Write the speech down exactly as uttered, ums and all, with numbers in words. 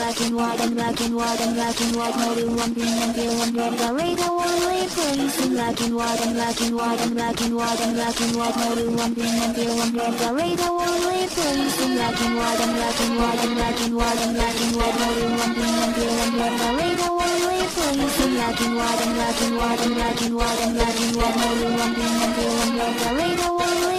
black and white and black and white and black and white mode one green and blue and red. The radar only plays in black and white and black and white and black and white and black and white mode one green and blue and red. The radar only plays in black and white and black and white and black and white and black and white mode one green and blue and red. The radar only plays in black and white and black and white and black and white and black and white mode one green and blue and red. The radar only